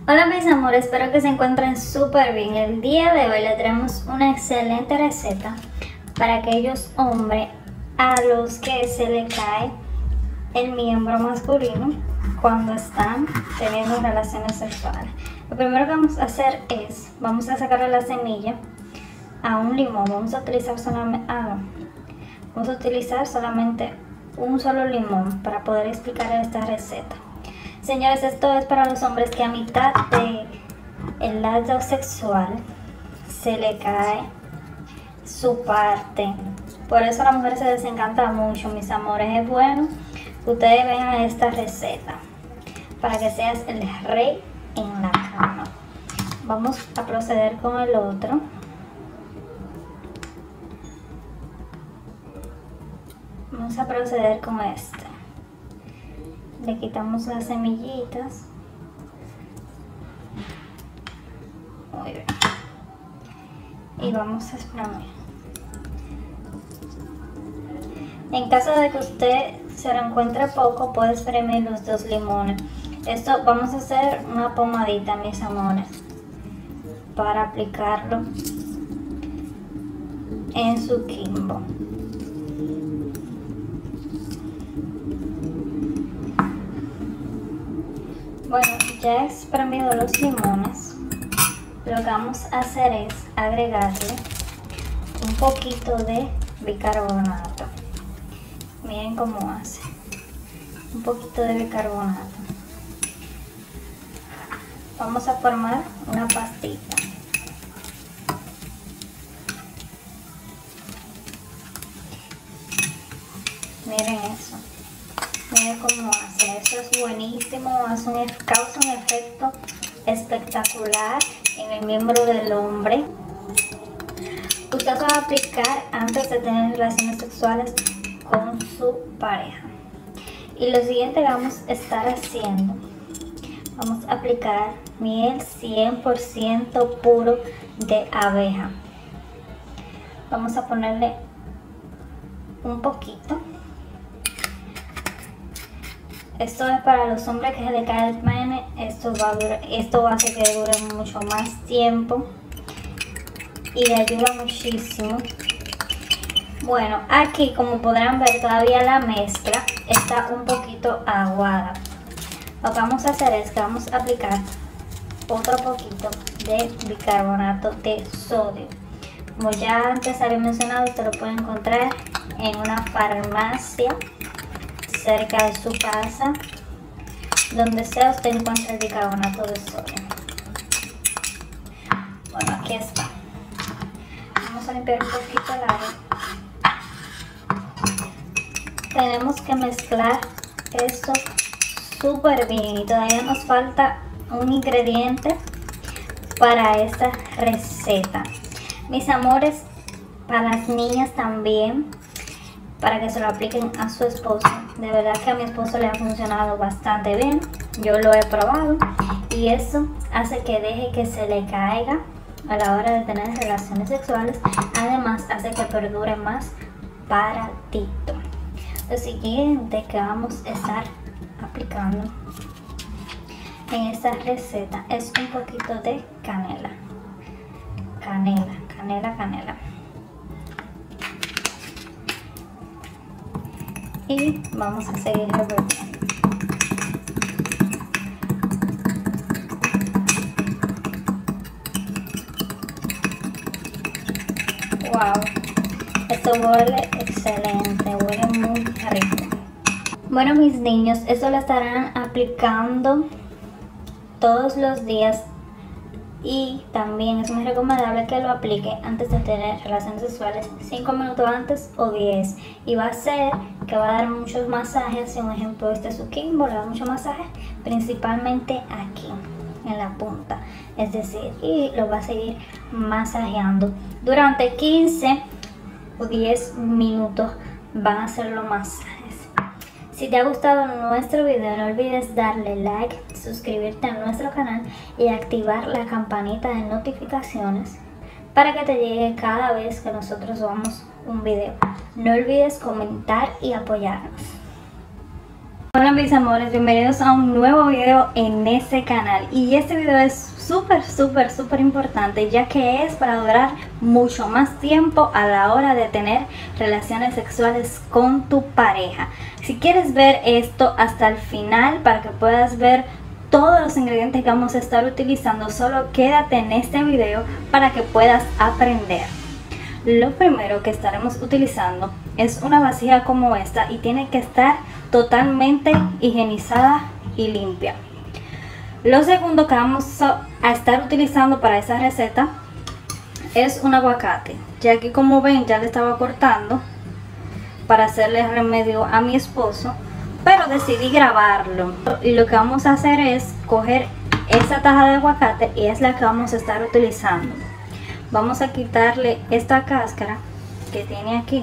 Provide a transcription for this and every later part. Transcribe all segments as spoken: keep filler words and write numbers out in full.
Hola mis amores, espero que se encuentren súper bien. El día de hoy les traemos una excelente receta para aquellos hombres a los que se le cae el miembro masculino cuando están teniendo relaciones sexuales. Lo primero que vamos a hacer es, vamos a sacarle la semilla a un limón. Vamos a utilizar solamente, ah, no. vamos a utilizar solamente un solo limón para poder explicar esta receta. Señores, esto es para los hombres que a mitad de el acto sexual se le cae su parte. Por eso a las mujeres se les encanta mucho, mis amores. Es bueno que ustedes vean esta receta para que seas el rey en la cama. Vamos a proceder con el otro. Vamos a proceder con este. Le quitamos las semillitas. Muy bien. Y vamos a espremer. En caso de que usted se lo encuentre poco, puede espremer los dos limones. Esto vamos a hacer una pomadita, mis amores, para aplicarlo en su quimbo. Bueno, ya he espremido los limones. Lo que vamos a hacer es agregarle un poquito de bicarbonato. Miren cómo hace. Un poquito de bicarbonato. Vamos a formar una pastita. Miren eso. Miren cómo hace. Eso es buenísimo. Hace un, causa un efecto espectacular en el miembro del hombre. Usted se va a aplicar antes de tener relaciones sexuales con su pareja. Y lo siguiente que vamos a estar haciendo, vamos a aplicar miel cien por ciento puro de abeja. Vamos a ponerle un poquito. Esto es para los hombres que se le cae el pene. Esto va a durar, esto va a hacer que dure mucho más tiempo y le ayuda muchísimo. Bueno, aquí como podrán ver todavía la mezcla está un poquito aguada. Lo que vamos a hacer es que vamos a aplicar otro poquito de bicarbonato de sodio. Como ya antes había mencionado, usted lo puede encontrar en una farmacia cerca de su casa, donde sea usted encuentra el bicarbonato de sodio. Bueno, aquí está. Vamos a limpiar un poquito el agua. Tenemos que mezclar esto súper bien y todavía nos falta un ingrediente para esta receta. Mis amores, para las niñas también, para que se lo apliquen a su esposo. De verdad que a mi esposo le ha funcionado bastante bien. Yo lo he probado y eso hace que deje que se le caiga a la hora de tener relaciones sexuales. Además hace que perdure más paradito. Lo siguiente que vamos a estar aplicando en esta receta es un poquito de canela. Canela, canela, canela. Y vamos a seguir revolviendo. Wow, esto huele excelente, huele muy rico. Bueno, mis niños, esto lo estarán aplicando todos los días. Y también es muy recomendable que lo aplique antes de tener relaciones sexuales, cinco minutos antes o diez. Y va a ser que va a dar muchos masajes. Si un ejemplo este es su quimbo, le da mucho masaje, principalmente aquí en la punta. Es decir, y lo va a seguir masajeando durante quince o diez minutos. Van a hacer los masajes. Si te ha gustado nuestro video, no olvides darle like, suscribirte a nuestro canal y activar la campanita de notificaciones para que te llegue cada vez que nosotros subamos un video. No olvides comentar y apoyarnos. Hola mis amores, bienvenidos a un nuevo video en este canal. Y este video es súper súper súper importante, ya que es para durar mucho más tiempo a la hora de tener relaciones sexuales con tu pareja. Si quieres ver esto hasta el final para que puedas ver todos los ingredientes que vamos a estar utilizando, solo quédate en este video para que puedas aprender. Lo primero que estaremos utilizando es una vasija como esta y tiene que estar totalmente higienizada y limpia. Lo segundo que vamos a estar utilizando para esa receta es un aguacate. Ya aquí, como ven, ya le estaba cortando para hacerle remedio a mi esposo, pero decidí grabarlo. Y lo que vamos a hacer es coger esta taja de aguacate y es la que vamos a estar utilizando. Vamos a quitarle esta cáscara que tiene aquí,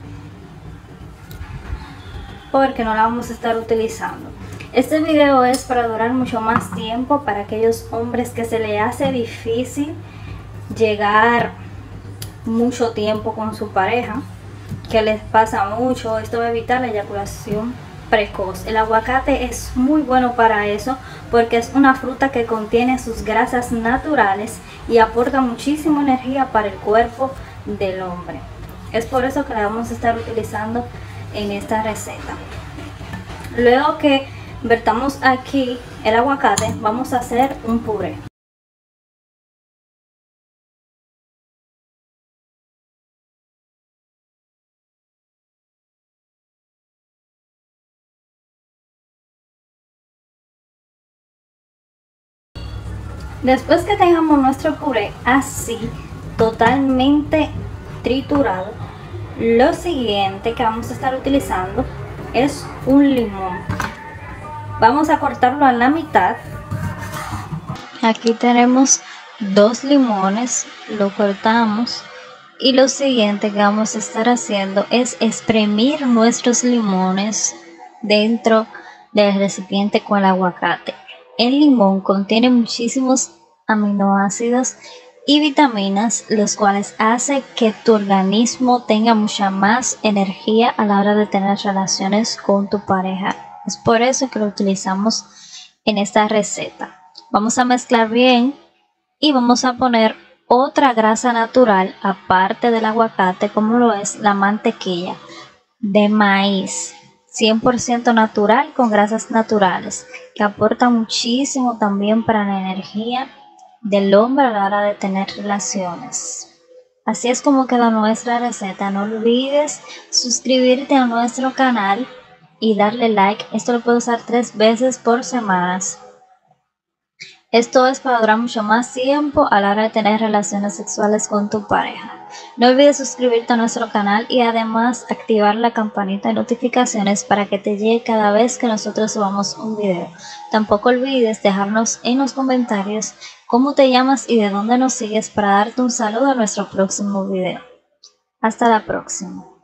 porque no la vamos a estar utilizando. Este video es para durar mucho más tiempo para aquellos hombres que se les hace difícil llegar mucho tiempo con su pareja, que les pasa mucho. Esto va a evitar la eyaculación precoz. El aguacate es muy bueno para eso, porque es una fruta que contiene sus grasas naturales y aporta muchísima energía para el cuerpo del hombre. Es por eso que la vamos a estar utilizando en esta receta. Luego que vertamos aquí el aguacate, vamos a hacer un puré. Después que tengamos nuestro puré así totalmente triturado, lo siguiente que vamos a estar utilizando es un limón. Vamos a cortarlo a la mitad. Aquí tenemos dos limones, lo cortamos. Y lo siguiente que vamos a estar haciendo es exprimir nuestros limones dentro del recipiente con el aguacate. El limón contiene muchísimos aminoácidos y vitaminas, los cuales hace que tu organismo tenga mucha más energía a la hora de tener relaciones con tu pareja. Es por eso que lo utilizamos en esta receta. Vamos a mezclar bien y vamos a poner otra grasa natural aparte del aguacate, como lo es la mantequilla de maíz, cien por ciento natural, con grasas naturales, que aporta muchísimo también para la energía del hombre a la hora de tener relaciones. Así es como queda nuestra receta. No olvides suscribirte a nuestro canal y darle like. Esto lo puedes usar tres veces por semana. Esto es para durar mucho más tiempo a la hora de tener relaciones sexuales con tu pareja. No olvides suscribirte a nuestro canal y además activar la campanita de notificaciones para que te llegue cada vez que nosotros subamos un video. Tampoco olvides dejarnos en los comentarios cómo te llamas y de dónde nos sigues para darte un saludo a nuestro próximo video. Hasta la próxima.